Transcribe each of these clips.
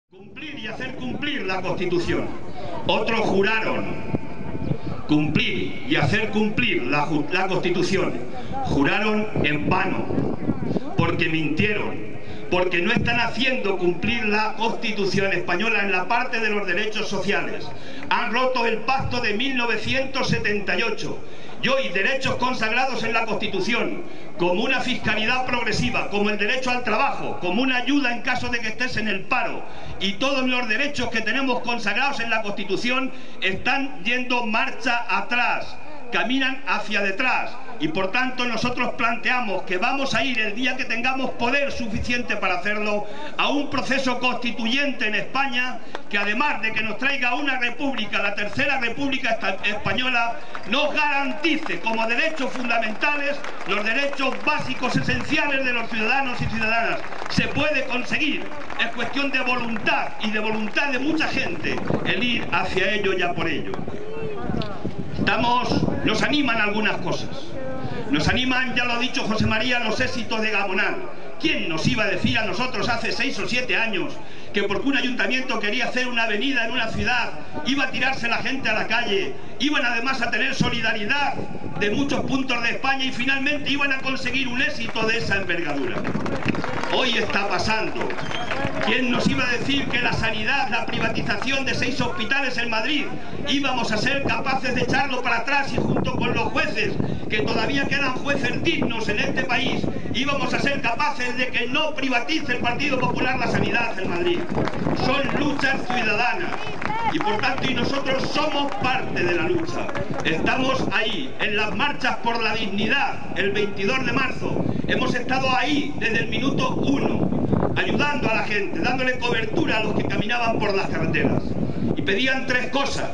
Cumplir y hacer cumplir la Constitución. Otros juraron cumplir y hacer cumplir la Constitución. Juraron en vano, porque mintieron, porque no están haciendo cumplir la Constitución española en la parte de los derechos sociales. Han roto el pacto de 1978 y hoy derechos consagrados en la Constitución, como una fiscalidad progresiva, como el derecho al trabajo, como una ayuda en caso de que estés en el paro, y todos los derechos que tenemos consagrados en la Constitución están yendo marcha atrás, caminan hacia detrás. Y por tanto nosotros planteamos que vamos a ir, el día que tengamos poder suficiente para hacerlo, a un proceso constituyente en España que, además de que nos traiga una república, la tercera república española, nos garantice como derechos fundamentales los derechos básicos esenciales de los ciudadanos y ciudadanas. Se puede conseguir, es cuestión de voluntad y de voluntad de mucha gente el ir hacia ello y a por ello. Nos animan algunas cosas. Nos animan, ya lo ha dicho José María, los éxitos de Gamonal. ¿Quién nos iba a decir a nosotros hace 6 o 7 años que porque un ayuntamiento quería hacer una avenida en una ciudad, iba a tirarse la gente a la calle, iban además a tener solidaridad de muchos puntos de España y finalmente iban a conseguir un éxito de esa envergadura? Hoy está pasando. ¿Quién nos iba a decir que la sanidad, la privatización de 6 hospitales en Madrid, íbamos a ser capaces de echarlo para atrás y junto con los jueces, que todavía quedan jueces dignos en este país, íbamos a ser capaces de que no privatice el Partido Popular la sanidad en Madrid? Son luchas ciudadanas y por tanto nosotros somos parte de la lucha. Estamos ahí en las marchas por la dignidad el 22 de marzo. Hemos estado ahí desde el minuto 1, ayudando a la gente, dándole cobertura a los que caminaban por las carreteras. Y pedían 3 cosas.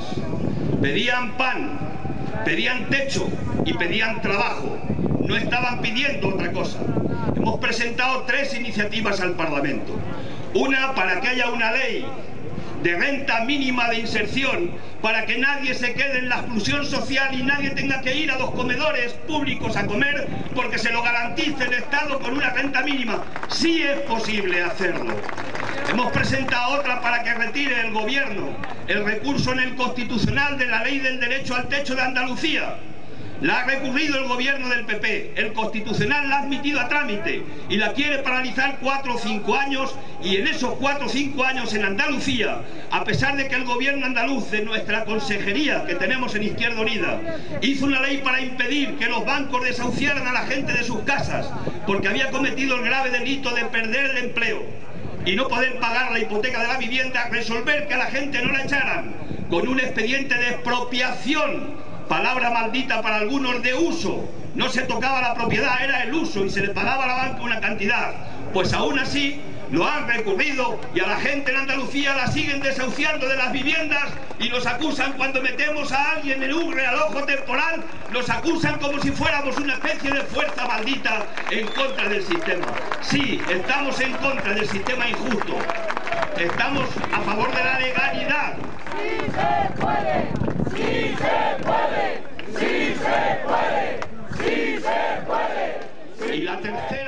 Pedían pan, pedían techo y pedían trabajo. No estaban pidiendo otra cosa. Hemos presentado 3 iniciativas al Parlamento. Una, para que haya una ley de renta mínima de inserción, para que nadie se quede en la exclusión social y nadie tenga que ir a los comedores públicos a comer porque se lo garantice el Estado con una renta mínima. Sí es posible hacerlo. Hemos presentado otra para que retire el Gobierno el recurso en el Constitucional de la ley del derecho al techo de Andalucía. La ha recurrido el gobierno del PP, el Constitucional la ha admitido a trámite y la quiere paralizar 4 o 5 años, y en esos 4 o 5 años en Andalucía, a pesar de que el gobierno andaluz de nuestra consejería que tenemos en Izquierda Unida hizo una ley para impedir que los bancos desahuciaran a la gente de sus casas porque había cometido el grave delito de perder el empleo y no poder pagar la hipoteca de la vivienda, resolver que a la gente no la echaran con un expediente de expropiación, palabra maldita para algunos, de uso. No se tocaba la propiedad, era el uso y se le pagaba a la banca una cantidad. Pues aún así lo han recurrido y a la gente en Andalucía la siguen desahuciando de las viviendas y nos acusan, cuando metemos a alguien en UGRE al ojo temporal, nos acusan como si fuéramos una especie de fuerza maldita en contra del sistema. Sí, estamos en contra del sistema injusto. Estamos a favor de la legalidad. ¡Sí se puede! ¡Sí se puede! ¡Sí se puede! ¡Sí se puede! Y la tercera